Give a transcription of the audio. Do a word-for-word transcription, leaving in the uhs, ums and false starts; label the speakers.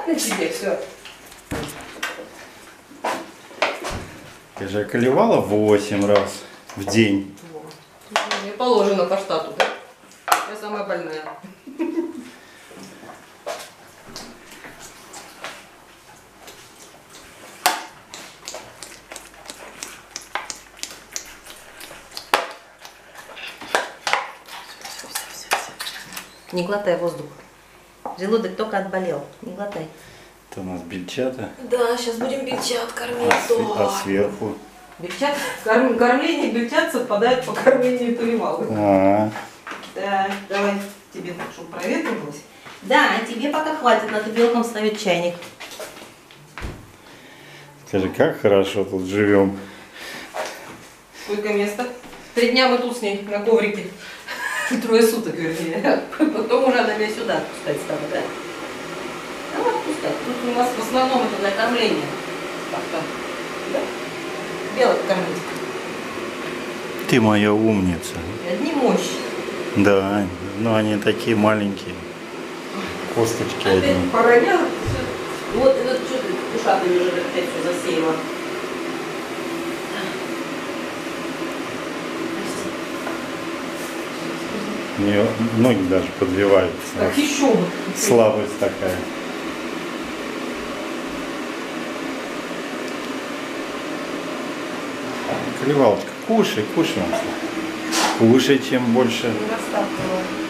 Speaker 1: Ладно тебе, все.
Speaker 2: Ты же колевала восемь раз в день.
Speaker 1: Мне положено по штату, да? Я самая больная. Не глотай воздух. Желудок только отболел. Не глотай.
Speaker 2: Это у нас бельчата.
Speaker 1: Да, сейчас будем бельчат кормить.
Speaker 2: А, с- а сверху?
Speaker 1: Бельчат, корм, кормление бельчат совпадает по кормлению Колевалы.
Speaker 2: А,
Speaker 1: Да, давай тебе, чтобы проветрилось. Да, тебе пока хватит, надо белком ставить чайник.
Speaker 2: скажи, как хорошо тут живем.
Speaker 1: Сколько места? Три дня мы тут с ней на коврике. Трое суток, вернее. Потом уже она меня сюда отпускать стала, да? Ну, отпускать. Тут у нас в основном это для кормления. Так-то. Да? Белок кормить.
Speaker 2: Ты моя умница.
Speaker 1: Одни мощи.
Speaker 2: Да, но они такие маленькие. Косточки одни.
Speaker 1: Опять поронял. Вот, вот что ты ушатами уже опять все засеяла.
Speaker 2: У нее ноги даже подвиваются.
Speaker 1: Так еще бы.
Speaker 2: Слабость такая. Колевалочка, кушай, кушай. Кушай, чем больше.
Speaker 1: Не растаптывала.